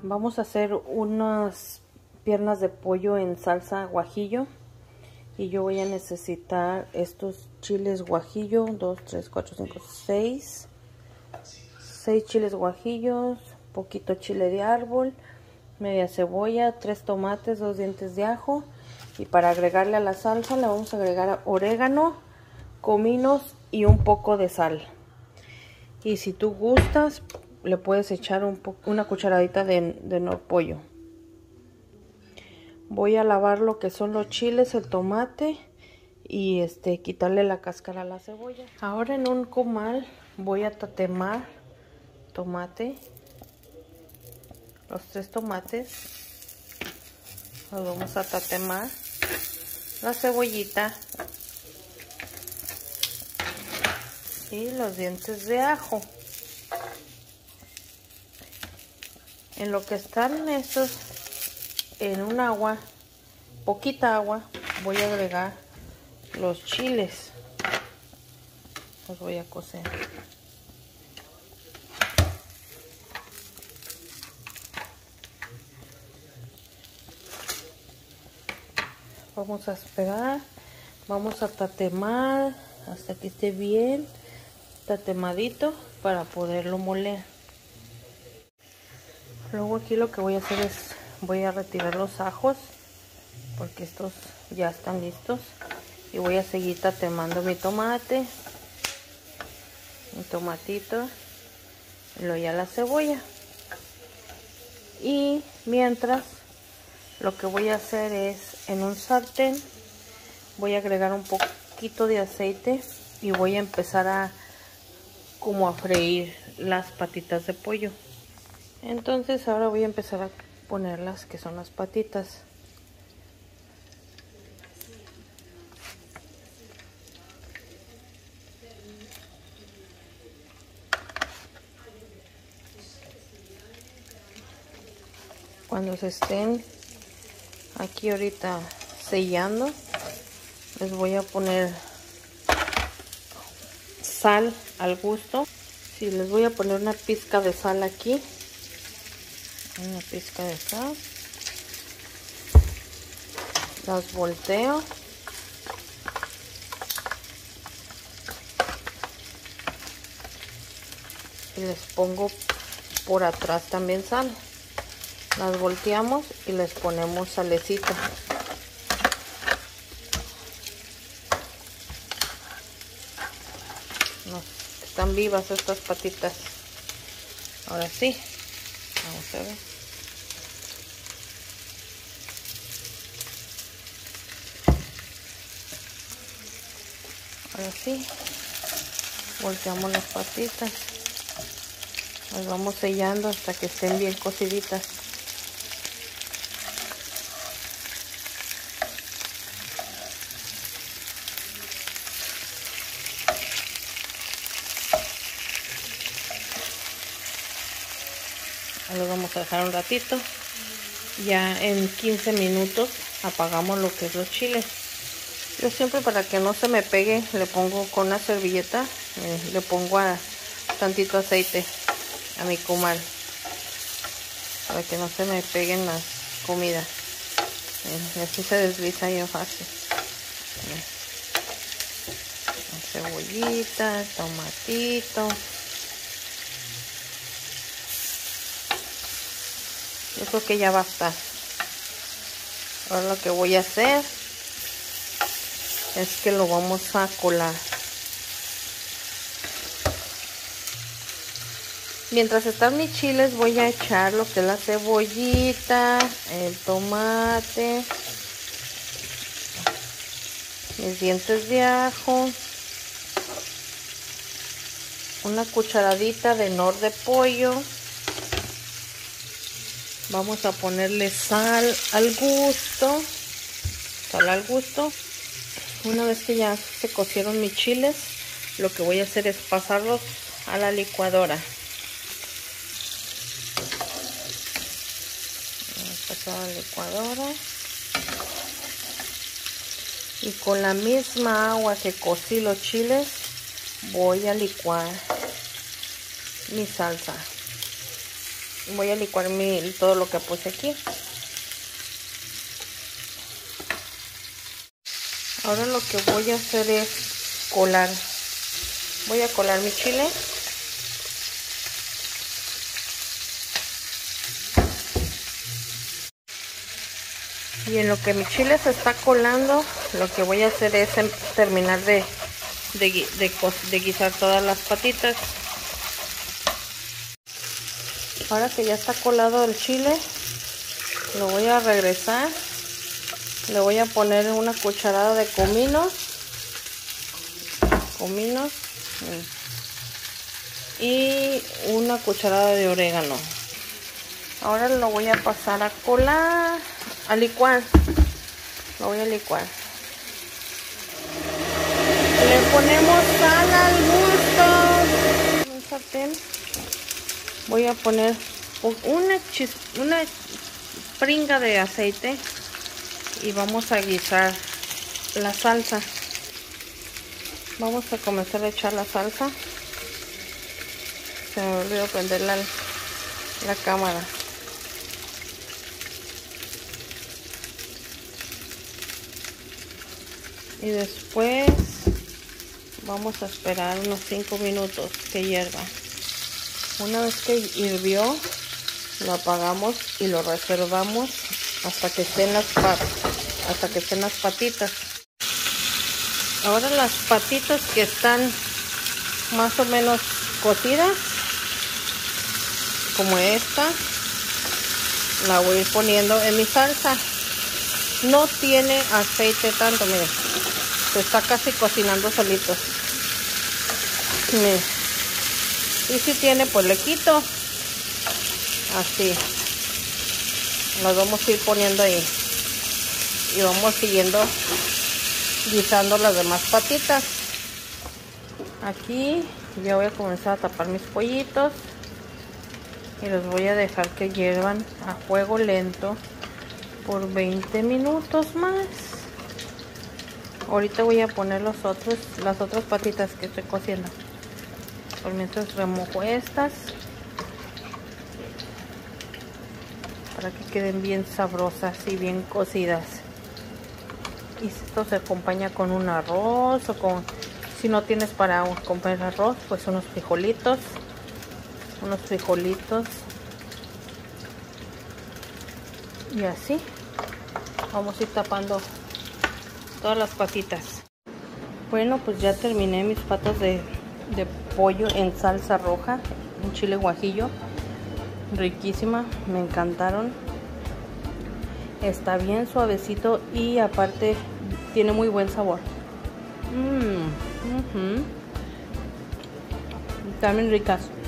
Vamos a hacer unas piernas de pollo en salsa guajillo. Y yo voy a necesitar estos chiles guajillo. 2, 3, 4, 5, 6. 6 chiles guajillos. Poquito chile de árbol. Media cebolla. 3 tomates. 2 dientes de ajo. Y para agregarle a la salsa le vamos a agregar orégano, cominos y un poco de sal. Y si tú gustas, le puedes echar una cucharadita de nopollo. Voy a lavar lo que son los chiles, el tomate y quitarle la cáscara a la cebolla. Ahora en un comal voy a tatemar tomate, los 3 tomates, los vamos a tatemar, la cebollita y los dientes de ajo. En lo que están estos en un agua, poquita agua, voy a agregar los chiles. Los voy a cocer. Vamos a esperar, vamos a tatemar hasta que esté bien tatemadito para poderlo moler. Luego aquí lo que voy a hacer es voy a retirar los ajos porque estos ya están listos y voy a seguir tatemando mi tomate, mi tomatito y luego ya la cebolla. Y mientras lo que voy a hacer es en un sartén voy a agregar un poquito de aceite y voy a empezar a freír las patitas de pollo. Entonces ahora voy a empezar a poner las que son las patitas. Cuando se estén aquí ahorita sellando, les voy a poner sal al gusto. Sí, les voy a poner una pizca de sal aquí. Una pizca de sal. Las volteo. Y les pongo por atrás también sal. Las volteamos y les ponemos salecita. No, están vivas estas patitas. Ahora sí. Vamos a ver. Ahora sí. Volteamos las patitas. Las vamos sellando hasta que estén bien cociditas. Lo vamos a dejar un ratito. Ya en 15 minutos apagamos lo que es los chiles. Yo siempre, para que no se me pegue, le pongo con una servilleta, le pongo tantito aceite a mi comal para que no se me peguen las comidas. Así se desliza bien fácil. Cebollita, tomatito. Yo creo que ya va a estar. Ahora lo que voy a hacer es que lo vamos a colar. Mientras están mis chiles voy a echar lo que es la cebollita, el tomate, mis dientes de ajo, una cucharadita de nor de pollo. Vamos a ponerle sal al gusto. Sal al gusto. Una vez que ya se cocieron mis chiles, lo que voy a hacer es pasarlos a la licuadora. Voy a pasar a la licuadora. Y con la misma agua que cocí los chiles, voy a licuar mi salsa. voy a licuar todo lo que puse aquí. Ahora lo que voy a hacer es colar. Voy a colar mi chile. Y en lo que mi chile se está colando, lo que voy a hacer es terminar de guisar todas las patitas. Ahora que ya está colado el chile, lo voy a regresar. Le voy a poner una cucharada de cominos y una cucharada de orégano. Ahora lo voy a pasar a colar, a licuar. Lo voy a licuar. Le ponemos sal al gusto. En un sartén voy a poner una pringa de aceite y vamos a guisar la salsa. Vamos a comenzar a echar la salsa. Se me olvidó prender la cámara. Y después vamos a esperar unos 5 minutos que hierva. Una vez que hirvió, lo apagamos y lo reservamos hasta que estén las patitas. Ahora las patitas que están más o menos cocidas, como esta, la voy a ir poniendo en mi salsa. No tiene aceite tanto, miren, se está casi cocinando solito. Miren. Y si tiene, pues le quito. Así. Las vamos a ir poniendo ahí. Y vamos siguiendo guisando las demás patitas. Aquí ya voy a comenzar a tapar mis pollitos. Y los voy a dejar que hiervan a fuego lento por 20 minutos más. Ahorita voy a poner las otras patitas que estoy cociendo. Por mientras remojo estas para que queden bien sabrosas y bien cocidas. Y esto se acompaña con un arroz o con, si no tienes para comprar arroz, pues unos frijolitos. Y así vamos a ir tapando todas las patitas. Bueno, pues ya terminé mis patas de pollo en salsa roja, en chile guajillo. Riquísima, me encantaron. Está bien suavecito y aparte tiene muy buen sabor. También ricas.